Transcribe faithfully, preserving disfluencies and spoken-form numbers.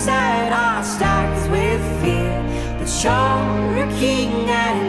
dreams that are stacked with fear, but you're a king and